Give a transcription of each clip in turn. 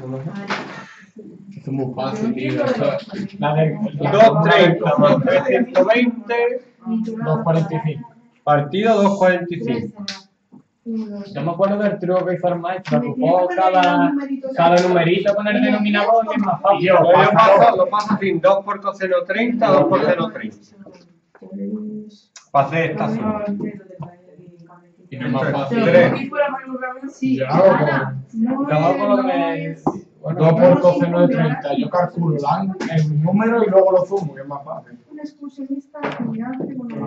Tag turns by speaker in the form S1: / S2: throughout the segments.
S1: Es muy fácil, tío.
S2: La de
S3: 2.30 más 320,
S2: 2.45.
S3: partido 2.45.
S2: Yo me acuerdo del truco que hizo el maestro, agrupó cada numerito con el denominador y es más fácil.
S3: Lo paso así, 2 por coseno 30, 2 por seno 30. Para hacer esta suma.
S1: Y no es más fácil.
S2: Yo hago con lo que me...
S1: 2 por coseno de 30. Yo calculo el número y luego lo sumo, que es más fácil.
S4: Un excursionista estudiante con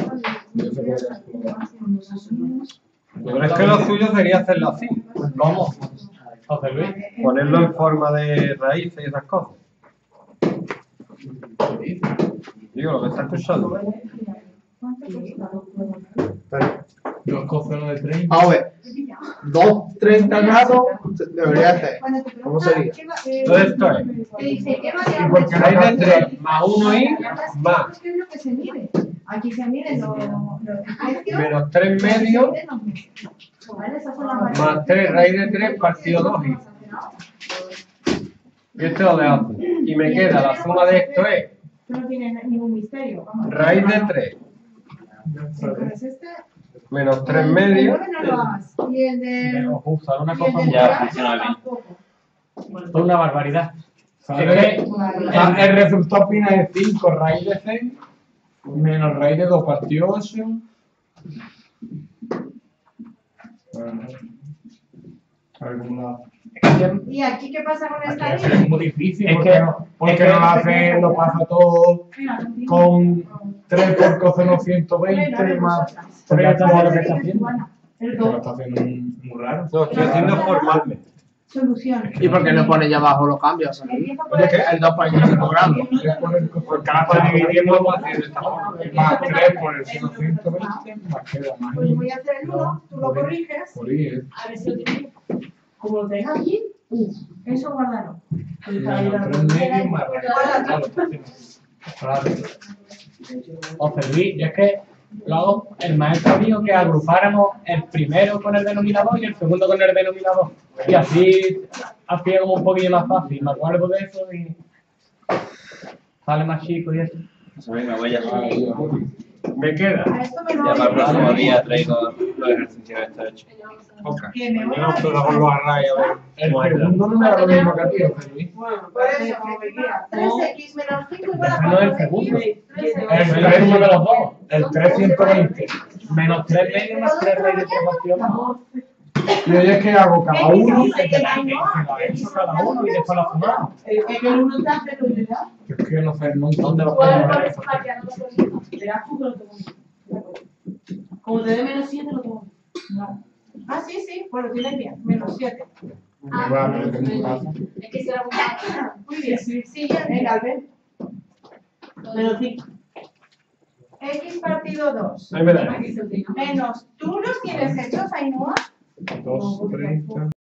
S3: Pero es que lo suyo sería hacerlo así.
S2: ¿Cómo? José Luis.
S3: Ponerlo en forma de raíces y esas cosas. Digo, lo que está escuchando.
S1: 2 coseno de 30.
S5: A ver, 2.30 grados debería ser. ¿Cómo sería?
S3: Todo esto es.
S4: Y
S3: porque raíz de 3 más 1i más.
S4: ¿Qué es lo que se mide? Aquí se miden los tercios.
S3: Menos 3 medios más 3 raíz de 3 partido 2i. Y esto lo dejo. Y me queda la suma de esto es
S4: No tiene ningún misterio.
S3: raíz de 3
S4: Entonces este.
S3: menos 3 medios.
S4: No lo hagas. Y el de.
S2: Usar una
S4: y el
S2: cosa
S4: de
S2: muy
S4: detrás
S6: funciona bien.
S4: tampoco.
S2: Es una barbaridad.
S1: ¿Sabes? El resultado final es 5 raíz de 6 menos raíz de 2 partido 8.
S4: ¿Y aquí qué pasa con esta
S1: Es
S4: línea?
S1: muy difícil
S2: Es
S1: porque,
S2: que-
S1: porque
S2: es que-
S1: lo pasa todo con 3 por coseno 120 más 3 por lo que está haciendo.
S4: El
S1: Lo
S4: dos.
S1: está haciendo muy raro.
S3: Lo estoy haciendo formalmente.
S4: Solución.
S5: ¿Y por qué no pone ya abajo los cambios?
S4: Empieza por
S5: Oye, que el 2.45 grados.
S1: Porque ahora está dividiendo más 3 por el seno 120 más queda más.
S4: Pues voy a hacer el 1, tú lo corriges.
S1: Por ahí,
S4: A ver si lo tienes. Como lo tengas aquí, eso guárdalo.
S1: menos 3 medios más
S2: José Luis, yo es que luego el maestro dijo que agrupáramos el primero con el denominador y el segundo con el denominador. Y así hacía como un poquillo más fácil. Me acuerdo de eso y sale más chico y eso.
S6: Venga, voy a
S3: Me queda.
S4: A esto me lo
S6: ya para el próximo día traigo los ejercicios que está hecho.
S4: que me voy
S3: Mañana
S4: a
S3: os lo hago a raya, a ver.
S1: El segundo no me da lo mismo que a ti, José Luis.
S4: Por eso, 3x menos 5 igual a
S2: Ese no es el
S4: 4x.
S2: segundo.
S1: El
S2: El resumen de los dos.
S1: El 320.
S2: Menos 3 medios más 3 raíz de 3 partido más.
S1: Y hoy es que hago cada uno,
S2: Cada uno y después lo sumamos.
S4: El 1 está pero le da.
S1: es que no sé, ¿dónde lo
S4: ¿Cuál
S1: pongo?
S4: es el le das tú que lo tomo. Como te dé menos 7 lo tomo. No. Ah, sí, sí, bueno, tienes bien, menos 7.
S1: Vale, que es muy fácil.
S4: Es que se la pongo. Muy bien, siguiente. Venga, Albert. Menos 5. X partido 2.
S3: Ahí me da.
S4: Menos, ¿tú los tienes hechos, Ainhoa?
S1: 2.30.